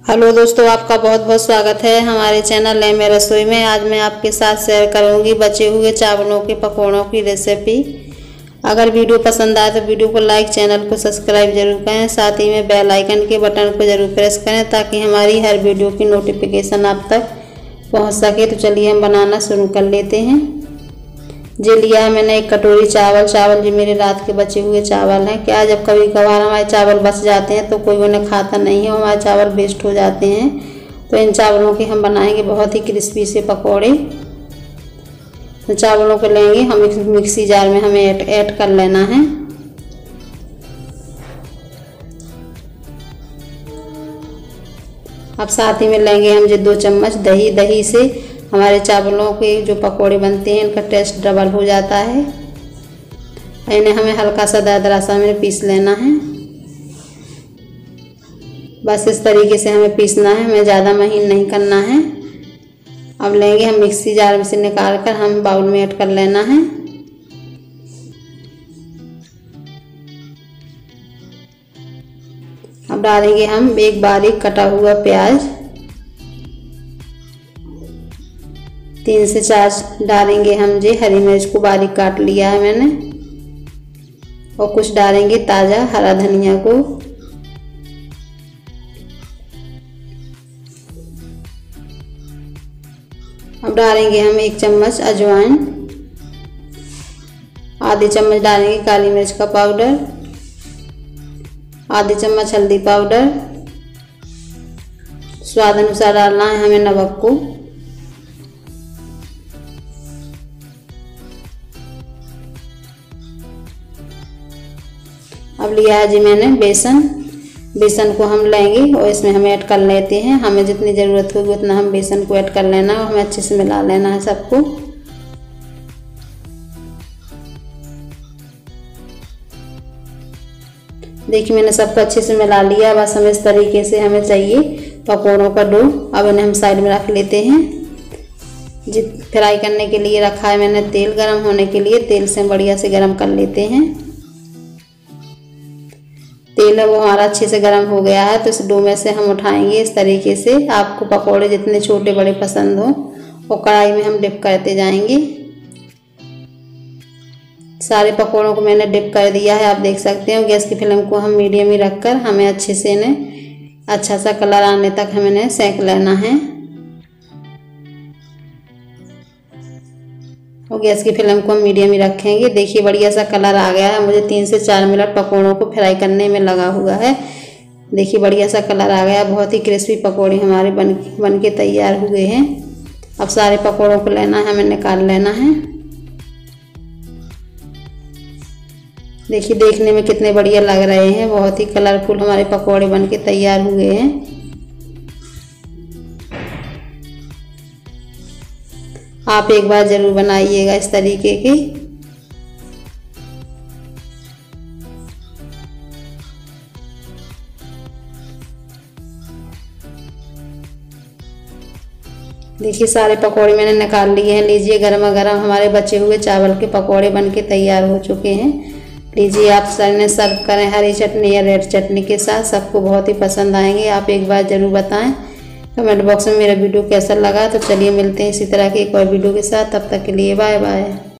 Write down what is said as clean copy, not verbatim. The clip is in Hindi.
हेलो दोस्तों, आपका बहुत बहुत स्वागत है हमारे चैनल लेमे रसोई में। आज मैं आपके साथ शेयर करूंगी बचे हुए चावलों के पकौड़ों की रेसिपी। अगर वीडियो पसंद आए तो वीडियो को लाइक, चैनल को सब्सक्राइब जरूर करें। साथ ही में बेल आइकन के बटन को जरूर प्रेस करें ताकि हमारी हर वीडियो की नोटिफिकेशन आप तक पहुँच सके। तो चलिए हम बनाना शुरू कर लेते हैं। जी लिया है मैंने एक कटोरी चावल जी मेरे रात के बचे हुए चावल हैं। क्या जब कभी कभार हमारे चावल बच जाते हैं तो कोई उन्हें खाता नहीं है, हमारे चावल वेस्ट हो जाते हैं। तो इन चावलों के हम बनाएंगे बहुत ही क्रिस्पी से पकौड़े। तो चावलों को लेंगे हम मिक्सी जार में हमें ऐड कर लेना है। अब साथ ही में लेंगे हम जो 2 चम्मच दही से हमारे चावलों के जो पकोड़े बनते हैं इनका टेस्ट डबल हो जाता है। इन्हें हमें हल्का सा दरदरा सा में पीस लेना है। बस इस तरीके से हमें पीसना है, हमें ज़्यादा महीन नहीं करना है। अब लेंगे हम मिक्सी जार में से निकाल कर हम बाउल में ऐड कर लेना है। अब डालेंगे हम एक बारीक कटा हुआ प्याज, 3 से 4 डालेंगे हम जी हरी मिर्च को बारीक काट लिया है मैंने, और कुछ डालेंगे ताज़ा हरा धनिया को। अब डालेंगे हम 1 चम्मच अजवाइन, आधी चम्मच डालेंगे काली मिर्च का पाउडर, आधी चम्मच हल्दी पाउडर, स्वाद अनुसार डालना है हमें नमक को। अब लिया है जी मैंने बेसन को हम लेंगे और इसमें हम ऐड कर लेते हैं। हमें जितनी ज़रूरत होगी उतना हम बेसन को ऐड कर लेना और हमें अच्छे से मिला लेना है सबको। देखिए मैंने सबको अच्छे से मिला लिया। बस हमें इस तरीके से हमें चाहिए पकौड़ों का डो। अब इन्हें हम साइड में रख लेते हैं। जी फ्राई करने के लिए रखा है मैंने तेल गरम होने के लिए। तेल से बढ़िया से गरम कर लेते हैं। तेल है वो हमारा अच्छे से गर्म हो गया है। तो इस डो में से हम उठाएंगे इस तरीके से। आपको पकोड़े जितने छोटे बड़े पसंद हो और कढ़ाई में हम डिप करते जाएंगे। सारे पकोड़ों को मैंने डिप कर दिया है, आप देख सकते हो। गैस की फ्लेम को हम मीडियम ही रखकर हमें अच्छे से इन्हें अच्छा सा कलर आने तक हमें इन्हें सेंक लेना है। और गैस की फ्लेम को हम मीडियम ही रखेंगे। देखिए बढ़िया सा कलर आ गया है। मुझे 3 से 4 मिनट पकोड़ों को फ्राई करने में लगा हुआ है। देखिए बढ़िया सा कलर आ गया। बहुत ही क्रिस्पी पकोड़े हमारे बन के तैयार हुए हैं। अब सारे पकोड़ों को लेना है, हमें निकाल लेना है। देखिए देखने में कितने बढ़िया लग रहे हैं। बहुत ही कलरफुल हमारे पकोड़े बन के तैयार हुए हैं। आप एक बार जरूर बनाइएगा इस तरीके के। देखिए सारे पकोड़े मैंने निकाल लिए हैं। लीजिए गरमा गरम हमारे बचे हुए चावल के पकोड़े बनके तैयार हो चुके हैं। लीजिए आप इन्हें सर्व करें हरी चटनी या रेड चटनी के साथ। सबको बहुत ही पसंद आएंगे। आप एक बार ज़रूर बताएं कमेंट बॉक्स में मेरा वीडियो कैसा लगा। तो चलिए मिलते हैं इसी तरह के एक और वीडियो के साथ। तब तक के लिए बाय बाय।